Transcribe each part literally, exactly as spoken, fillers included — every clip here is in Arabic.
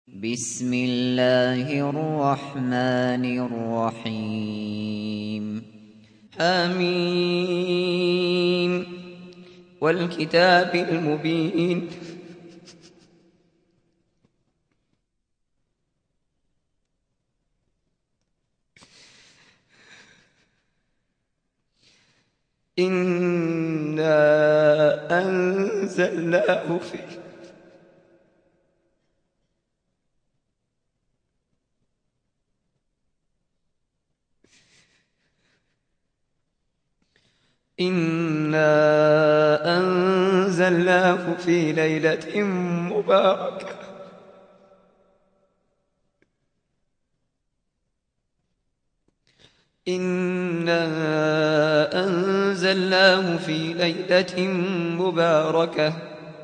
بسم الله الرحمن الرحيم حميم والكتاب المبين إنا أنزلناه في إنا أنزلناه في ليلة مباركة إنا أنزلناه في ليلة مباركة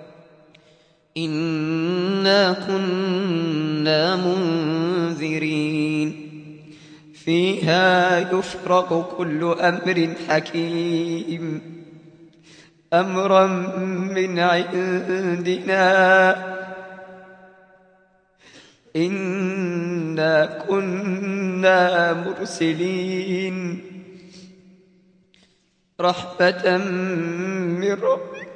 إنا كنا منذرين فيها يفرق كل أمر حكيم أمرا من عندنا إنا كنا مرسلين رحمة من ربك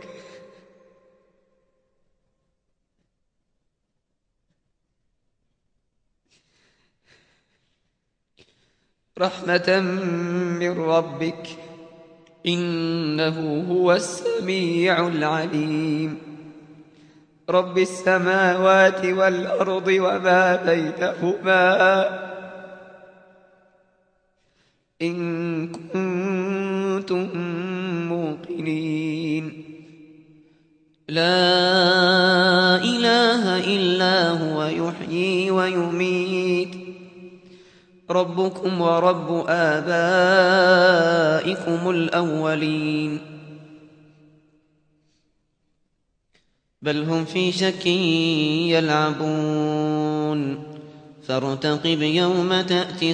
رحمة من ربك إنه هو السميع العليم رب السماوات والأرض وما بينهما إن كنتم موقنين لا إله إلا هو يحيي ويميت ربكم ورب آبائكم الأولين بل هم في شك يلعبون فارتقب يوم تأتي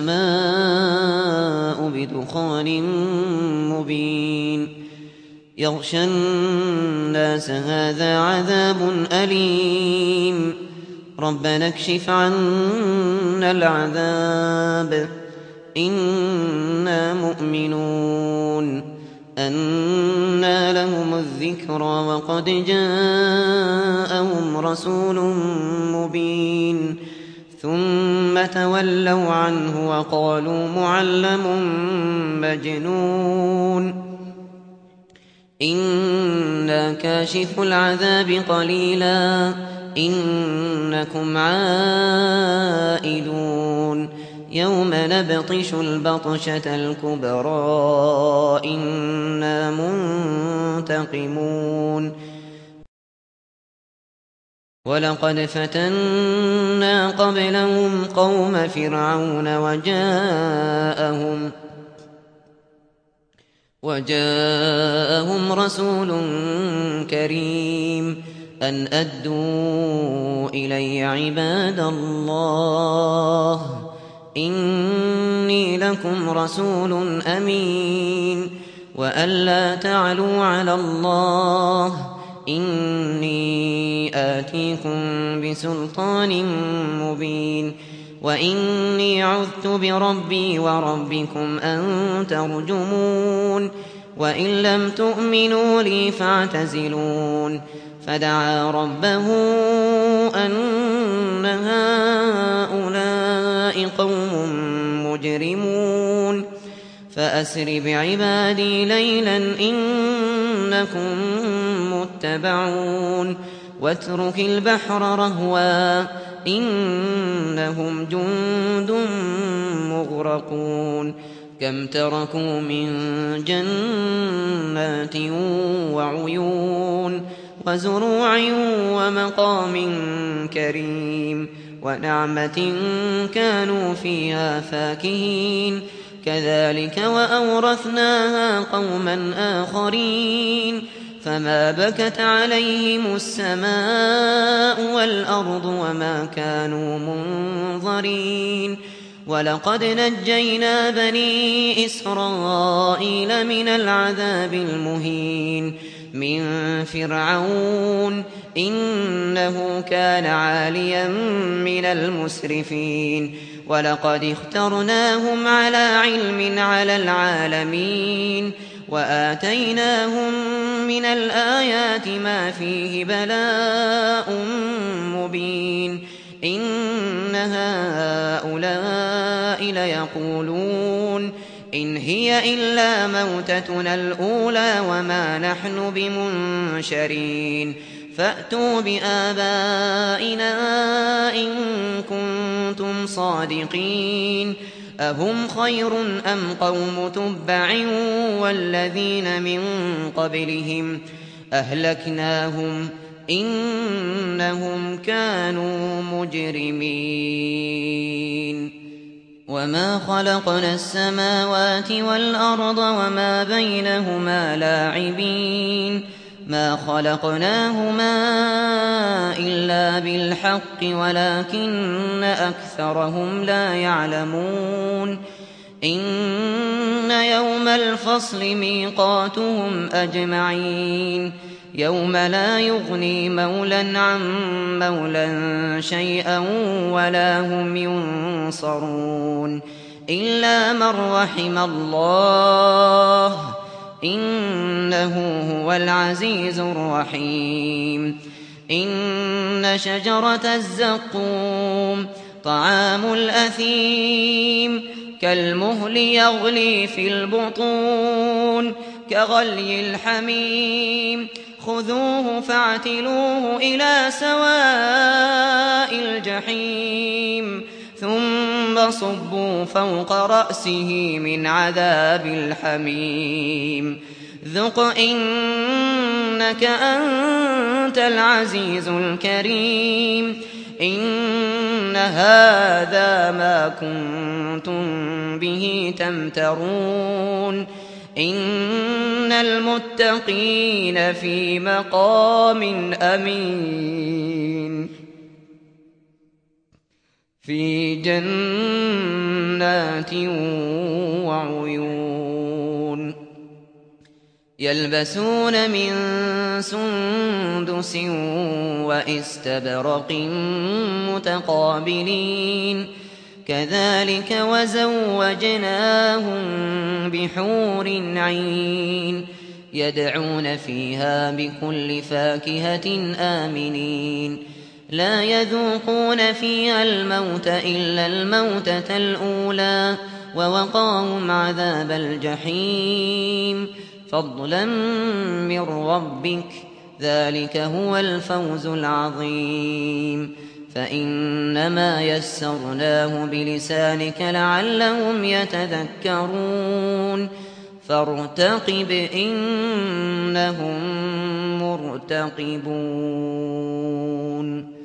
السماء بدخان مبين يغشى الناس هذا عذاب أليم ربنا اكشف عنا العذاب إنا مؤمنون أنى لهم الذكرى وقد جاءهم رسول مبين ثم تولوا عنه وقالوا معلم مجنون إنا كاشف العذاب قليلا إنكم عائدون يوم نبطش البطشة الكبرى إنا منتقمون ولقد فتنا قبلهم قوم فرعون وجاءهم وجاءهم رسول كريم أن أدوا إلي عباد الله إني لكم رسول أمين وأن لا تعلوا على الله إني آتيكم بسلطان مبين وإني عذت بربي وربكم أن ترجمون وإن لم تؤمنوا لي فاعتزلون فدعا ربه أن هؤلاء قوم مجرمون فأسر بعبادي ليلا إنكم متبعون واترك البحر رهوا إنهم جند مغرقون كم تركوا من جنات وعيون وزروع ومقام كريم ونعمة كانوا فيها فاكهين كذلك وأورثناها قوما آخرين فما بكت عليهم السماء والأرض وما كانوا منظرين ولقد نجينا بني إسرائيل من العذاب المهين من فرعون إنه كان عاليا من المسرفين ولقد اخترناهم على علم على العالمين وآتيناهم من الآيات ما فيه بلاء مبين إن هؤلاء ليقولون إن هي إلا موتتنا الأولى وما نحن بمنشرين فأتوا بآبائنا إن كنتم صادقين أهم خير أم قوم تبع والذين من قبلهم أهلكناهم إنهم كانوا مجرمين وما خلقنا السماوات والأرض وما بينهما لاعبين ما خلقناهما إلا بالحق ولكن أكثرهم لا يعلمون إن يوم الفصل ميقاتهم أجمعين يوم لا يغني مولى عن مولى شيئا ولا هم ينصرون إلا من رحم الله إنه هو العزيز الرحيم إن شجرة الزقوم طعام الأثيم كالمهل يغلي في البطون كغلي الحميم خذوه فاعتلوه إلى سواء الجحيم ثم صبوا فوق رأسه من عذاب الحميم ذق إنك أنت العزيز الكريم إن هذا ما كنتم به تمترون إن المتقين في مقام أمين في جنات وعيون يلبسون من سندس وإستبرق متقابلين كذلك وزوجناهم بحور عين يدعون فيها بكل فاكهة آمنين لا يذوقون فيها الموت إلا الموتة الأولى ووقاهم عذاب الجحيم فضلا من ربك ذلك هو الفوز العظيم فإنما يسرناه بلسانك لعلهم يتذكرون فارتقب إنهم مرتقبون